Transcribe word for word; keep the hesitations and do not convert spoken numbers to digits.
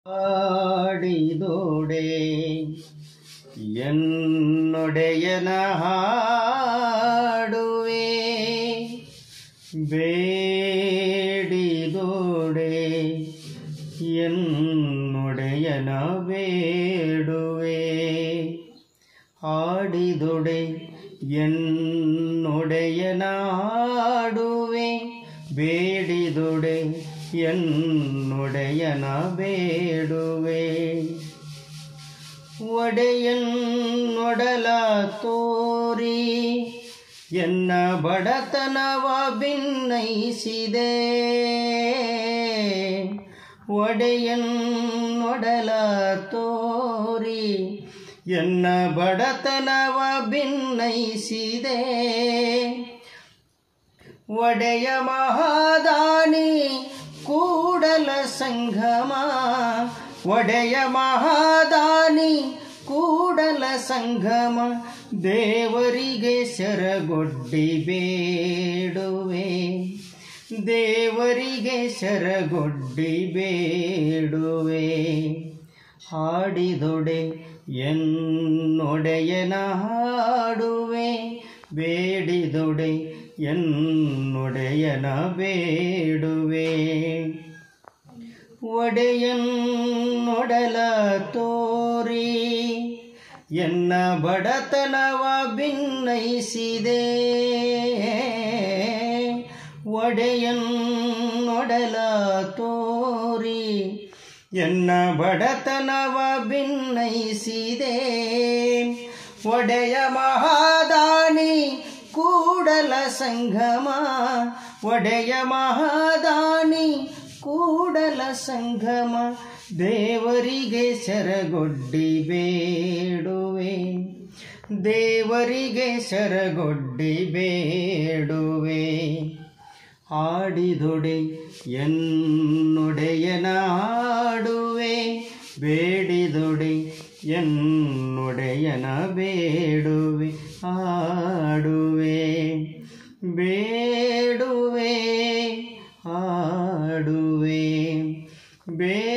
ಹಾಡಿದೊಡೆ ಎನ್ನೊಡೆಯನ ಹಾಡುವೆ, ಬೇಡಿದೊಡೆ ಎನ್ನೊಡೆಯನ ಬೇಡುವೆ. ಹಾಡಿದೊಡೆ ಎನ್ನೊಡೆಯನ ಹಾಡುವೆ, ಬೇಡಿದೊಡೆ ಎನ್ನೊಡೆಯನ ಬೇಡುವೆ. ಒಡೆಯನ್ನೊಡಲ ತೋರಿ ಎನ್ನ ಬಡತನವ ಭಿನ್ನೈಸಿದೆ, ಒಡೆಯನ್ನೊಡಲ ತೋರಿ ಎನ್ನ ಬಡತನವ ಭಿನ್ನೈಸಿದೆ. ಒಡೆಯ ಮಹಾದಾನಿ ಕೂಡಲ ಸಂಗಮ, ಒಡೆಯ ಮಹಾದಾನಿ ಕೂಡಲ ಸಂಗಮ, ದೇವರಿಗೆ ಶರಗೊಡ್ಡಿ ಬೇಡುವೆ, ದೇವರಿಗೆ ಶರಗೊಡ್ಡಿ ಬೇಡುವೆ. ಹಾಡಿದೊಡೆ ಎನ್ನೊಡೆಯನ ಹಾಡುವೆ, ಬೇಡಿದೊಡೆ ಎನ್ನೊಡೆಯನ ಬೇಡುವೆ. ಒಡೆಯನ್ನೊಡಲ ತೋರಿ ಎನ್ನ ಬಡತನವ ಭಿನ್ನೈಸಿದೆ, ಒಡೆಯನ್ನೊಡಲ ತೋರಿ ಎನ್ನ ಬಡತನವ ಭಿನ್ನೈಸಿದೆ. ಒಡೆಯ ಮಹಾದಾನಿ ಕೂಡಲ ಸಂಗಮ, ಒಡೆಯ ಮಹಾದಾನಿ ಕೂಡಲ ಸಂಗಮ, ದೇವರಿಗೆ ಶರಗೊಡ್ಡಿ ಬೇಡುವೆ, ದೇವರಿಗೆ ಶರಗೊಡ್ಡಿ ಬೇಡುವೆ. ಹಾಡಿದೊಡೆ ಎನ್ನೊಡೆಯನ ಹಾಡುವೆ, ಬೇಡಿದೊಡೆ ಎನ್ನೊಡೆಯನ ಬೇಡುವೆ. ಹಾಡುವೆ ಬೇಡುವೆ, ಹಾಡುವೆ ಬೇ